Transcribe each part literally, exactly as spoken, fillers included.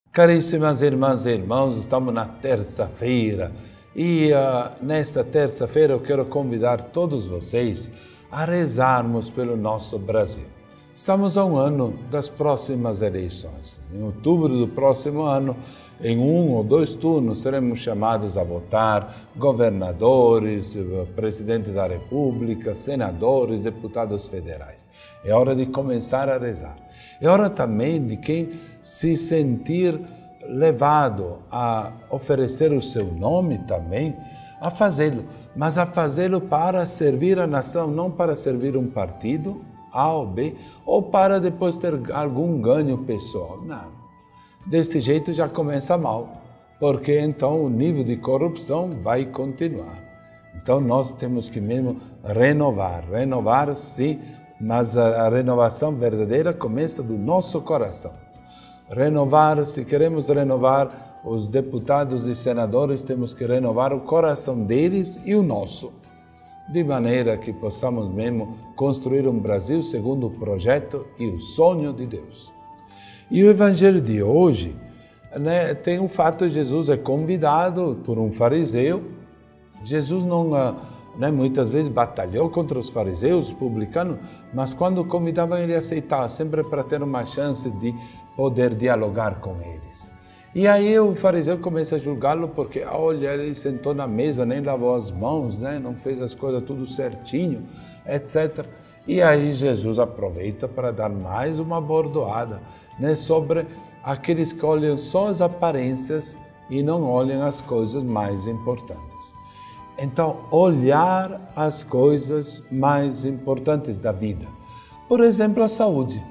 Caríssimas irmãs e irmãos, estamos na terça-feira e uh, nesta terça-feira eu quero convidar todos vocês a rezarmos pelo nosso Brasil. Estamos a um ano das próximas eleições. Em outubro do próximo ano, em um ou dois turnos, seremos chamados a votar governadores, presidente da República, senadores, deputados federais. É hora de começar a rezar. É hora também de quem se sentir levado a oferecer o seu nome também, a fazê-lo, mas a fazê-lo para servir a nação, não para servir um partido, A ou B, ou para depois ter algum ganho pessoal. Não. Desse jeito já começa mal, porque então o nível de corrupção vai continuar. Então nós temos que mesmo renovar, renovar sim, mas a, a renovação verdadeira começa do nosso coração. Renovar, se queremos renovar os deputados e senadores, temos que renovar o coração deles e o nosso, de maneira que possamos mesmo construir um Brasil segundo o projeto e o sonho de Deus. E o Evangelho de hoje, né, tem o fato de Jesus é convidado por um fariseu. Jesus não, né, muitas vezes batalhou contra os fariseus, os publicanos, mas quando convidavam ele aceitava, sempre para ter uma chance de poder dialogar com eles. E aí o fariseu começa a julgá-lo porque, olha, ele sentou na mesa, nem lavou as mãos, né, não fez as coisas tudo certinho, etcétera. E aí Jesus aproveita para dar mais uma bordoada, né, sobre aqueles que olham só as aparências e não olham as coisas mais importantes. Então, olhar as coisas mais importantes da vida. Por exemplo, a saúde.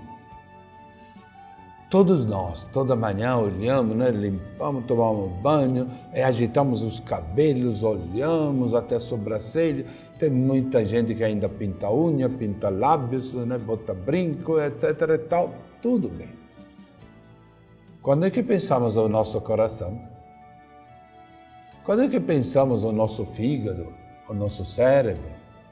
Todos nós, toda manhã olhamos, né, limpamos, tomamos banho, agitamos os cabelos, olhamos até a sobrancelha. Tem muita gente que ainda pinta unha, pinta lábios, né, bota brinco, etcétera e tal. Tudo bem. Quando é que pensamos no nosso coração? Quando é que pensamos no nosso fígado, no nosso cérebro?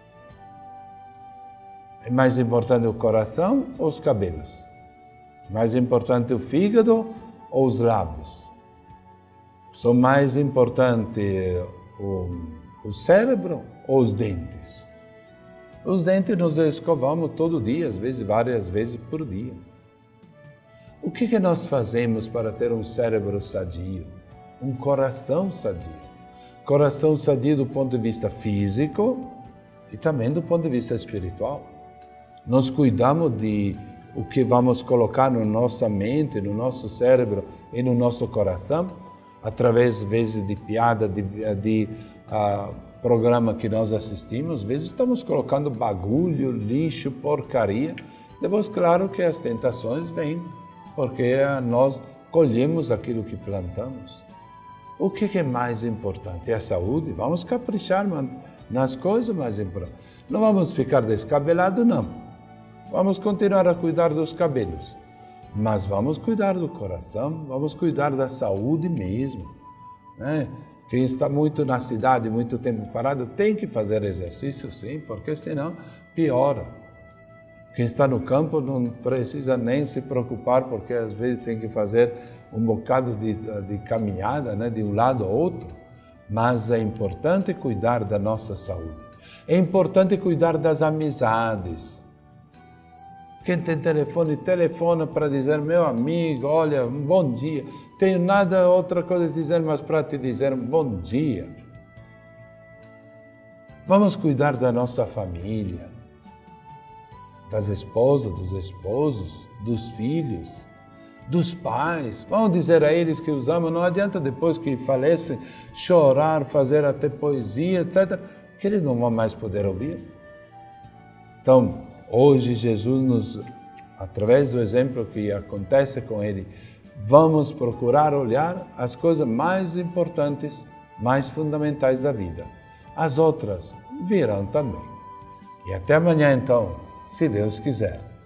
É mais importante o coração ou os cabelos? Mais importante o fígado ou os lábios? São mais importante o, o cérebro ou os dentes? Os dentes nós escovamos todo dia, às vezes várias vezes por dia. O que, que nós fazemos para ter um cérebro sadio? Um coração sadio. Coração sadio do ponto de vista físico e também do ponto de vista espiritual. Nós cuidamos de o que vamos colocar na nossa mente, no nosso cérebro e no nosso coração, através, às vezes, de piada, de, de uh, programa que nós assistimos. Às vezes estamos colocando bagulho, lixo, porcaria. Depois, claro que as tentações vêm, porque nós colhemos aquilo que plantamos. O que é mais importante? É a saúde? Vamos caprichar nas coisas mais importantes. Não vamos ficar descabelados, não. Vamos continuar a cuidar dos cabelos, mas vamos cuidar do coração, vamos cuidar da saúde mesmo, né? Quem está muito na cidade, muito tempo parado, tem que fazer exercício sim, porque senão piora. Quem está no campo não precisa nem se preocupar, porque às vezes tem que fazer um bocado de, de caminhada, né, de um lado ao outro, mas é importante cuidar da nossa saúde. É importante cuidar das amizades. Quem tem telefone, telefona para dizer, meu amigo, olha, um bom dia. Tenho nada, outra coisa a dizer, mas para te dizer um bom dia. Vamos cuidar da nossa família, das esposas, dos esposos, dos filhos, dos pais. Vamos dizer a eles que os amam. Não adianta depois que falecem chorar, fazer até poesia, etcétera, que eles não vão mais poder ouvir. Então, hoje Jesus nos, através do exemplo que acontece com ele, vamos procurar olhar as coisas mais importantes, mais fundamentais da vida. As outras virão também. E até amanhã então, se Deus quiser.